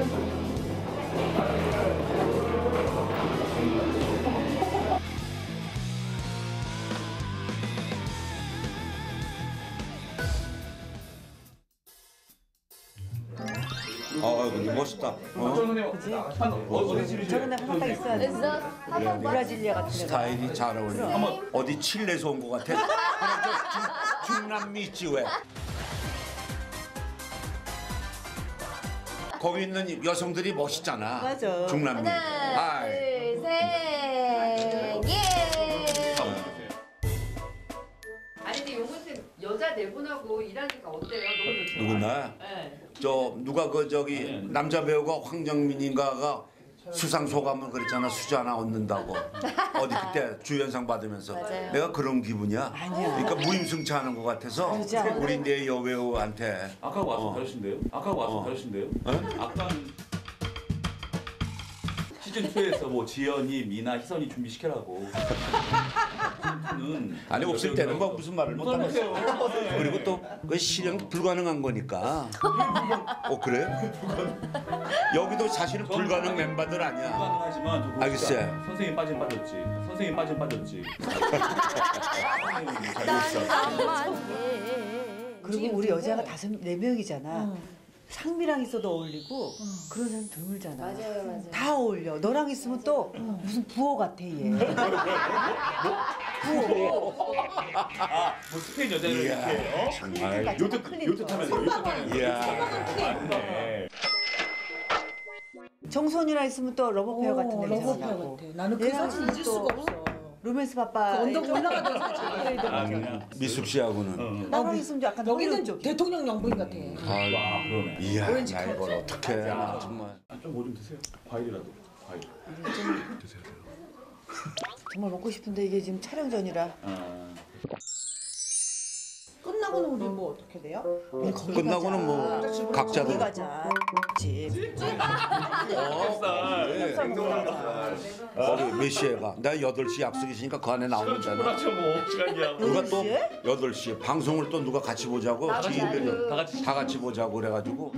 근데 멋있다. 저런 데 하나 딱 있어야 돼. 브라질리아 같은 데. 스타일이 잘 어울려. 어디 칠레에서 온 것 같아? 중남미 있지 왜? 거기 있는 여성들이 멋있잖아. 맞아. 중남미. 하나, 둘, 셋, 예. 아니 근데 용훈 씨 여자 네 분하고 일하니까 어때요? 너무 좋죠. 누구나? 네. 누가 저기 남자 배우가 황정민인가가 수상 소감을 그랬잖아. 수저 하나 얻는다고. 어디 그때 주연상 받으면서. 맞아요. 내가 그런 기분이야. 아니야. 그러니까 무임승차하는 것 같아서 그러지 않아. 우리 내 여배우한테. 아까 와서 다르신데요? 아까 와서 다르신데요? 아까는 시즌 2에서 뭐 지연이, 미나, 희선이 준비시켜라고. 아니 없을 때는 뭐 무슨 말을 못 하겠어. 그리고 또 그 실현 불가능한 거니까. 그래? 여기도 사실은 불가능 멤버들 아니야. 불가능하지만 저 알겠어요. 선생님 빠진 빠졌지. 선생님 빠진 빠졌지. 그리고 우리 여자가 4명이잖아. 상미랑 있어도 어울리고 그런 사람 드물잖아. 맞아요. 다 어울려. 너랑 있으면 또 무슨 부호 같아 얘. 부호. 뭐 스페인 여자를 이야, 이렇게 정말. 요트 타면서 이야. 맞네. 정선이랑 있으면 또 러버페어 같은 냄새가 러버페어 나고. 같아. 나는 그 얘랑 사진 있으면 잊을 또 수가 없어. 로맨스 바빠. 언덕 올라가던 사진. 미숙 씨하고는. 나랑 있으면 약간 여기는 홀로 쪽. 대통령 영부인 같아. 와 그러네. 이야, 오렌지 나 이걸 카드. 어떻게 나 정말. 좀 뭐 좀 드세요. 과일이라도. 과일. 드세요. 정말 먹고 싶은데 이게 지금 촬영 전이라. 끝나고는 우리 뭐 어떻게 돼요? 우리 거기 끝나고는 뭐 각자도. 거기 가자. 집. 거기 몇 시에 가? 내가 8시 약속 있으니까 그 안에 나오는잖아. 뭐 시간이야. 누가 또 8시에 방송을 또 누가 같이 보자고 지인들이 다 같이 보자고 그래가지고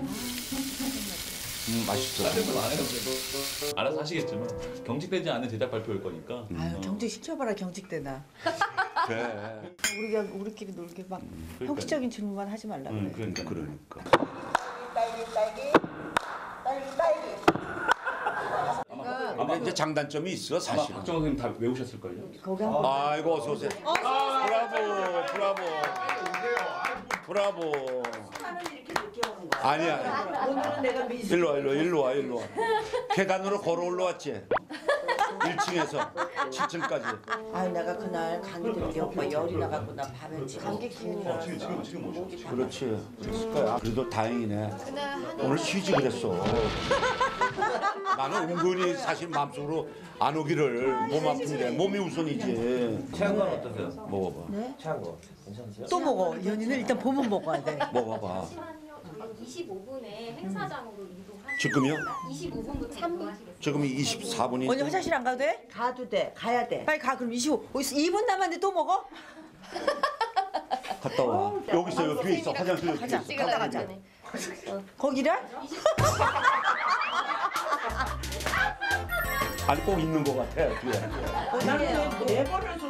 맛있어. 알아서 하시겠지만 경직되지 않은 제작 발표일 거니까. 아유 경직 시켜봐라 경직되나. 그래. 우리끼리 놀게 막 형식적인 질문만 하지 말라 그래. 그러니까. 근데 이제 장단점이 있어 사실은. 박정호 선생님 다 외우셨을걸요? 거기 한번 아이고 어서 오세요. 브라보. 아니야. 오늘은 내가 미술. 일로 와. 계단으로 걸어 올라왔지. 1층에서 7층까지. 아유 내가 그날 감기 들게 오빠 열이 나갖고 나 밤에 감기 기운이라서 그렇지. 그랬을 거야. 그래도 다행이네. 오늘 쉬지 그랬어. 나는 은근히 사실 마음속으로 안 오기를 몸 아픈데 몸이 우선이지. 체한 건 어떠세요? 먹어봐. 네? 체한 거 괜찮으세요? 또 먹어. 이 언니는 일단 보면 먹어야 돼. 먹어봐. 25분에 행사장으로 이동하시겠습니다. 지금요? 25분부터 이동하시겠습니다. 지금이 24분인데. 언니 화장실 안 가도 돼? 가도 돼. 가야 돼. 빨리 가. 그럼 2분 남았는데 또 먹어? 갔다 와. 여기 있어. 여기 뒤에 있어. 화장실 여기 가자. 뒤에 있어. 갔다 가자. 거기라? 아니 꼭 있는 것 같아 뒤에. 나는 네 번을